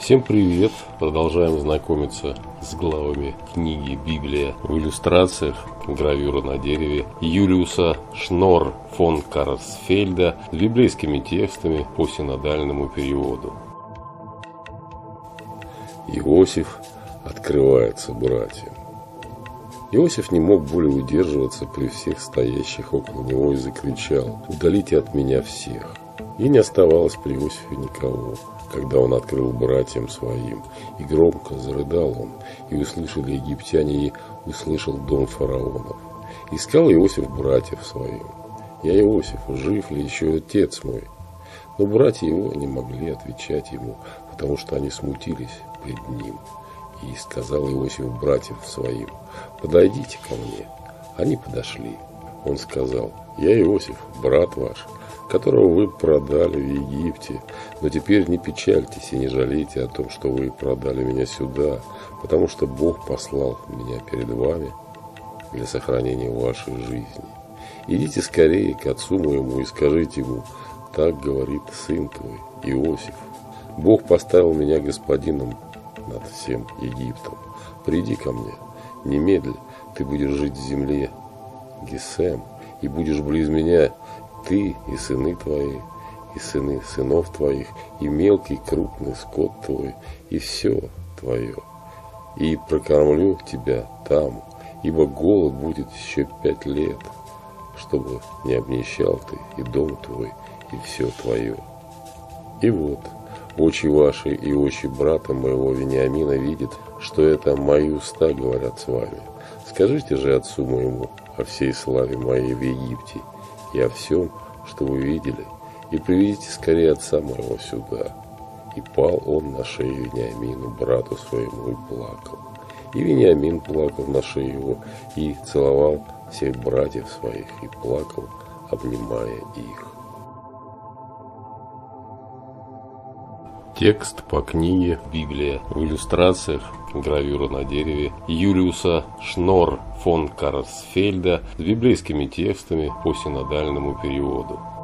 Всем привет! Продолжаем знакомиться с главами книги «Библия» в иллюстрациях, гравюра на дереве Юлиуса Шнор фон Карсфельда с библейскими текстами по синодальному переводу. Иосиф открывается братьям. Иосиф не мог более удерживаться при всех стоящих около него и закричал: «Удалите от меня всех!» И не оставалось при Иосифе никого, когда он открыл братьям своим, и громко зарыдал он, и услышали египтяне, и услышал дом фараонов. Искал Иосиф братьев своим: «Я Иосиф, жив ли еще отец мой?» Но братья его не могли отвечать ему, потому что они смутились пред ним. И сказал Иосиф братьев своим: «Подойдите ко мне». Они подошли. Он сказал: «Я Иосиф, брат ваш, которого вы продали в Египте. Но теперь не печальтесь и не жалейте о том, что вы продали меня сюда, потому что Бог послал меня перед вами для сохранения вашей жизни. Идите скорее к отцу моему и скажите ему: так говорит сын твой, Иосиф. Бог поставил меня господином над всем Египтом. Приди ко мне, немедля, ты будешь жить в земле Гесем, и будешь близ меня, ты и сыны твои, и сыны сынов твоих, и мелкий, и крупный скот твой, и все твое. И прокормлю тебя там, ибо голод будет еще 5 лет, чтобы не обнищал ты, и дом твой, и все твое. И вот, очи ваши и очи брата моего Вениамина видят, что это мои уста говорят с вами. Скажите же отцу моему о всей славе моей в Египте и о всем, что вы видели, и приведите скорее отца моего сюда». И пал он на шею Вениамину, брату своему, и плакал. И Вениамин плакал на шею его, и целовал всех братьев своих, и плакал, обнимая их. Текст по книге «Библия» в иллюстрациях, гравюра на дереве Юлиуса Шнор фон Карсфельда с библейскими текстами по синодальному переводу.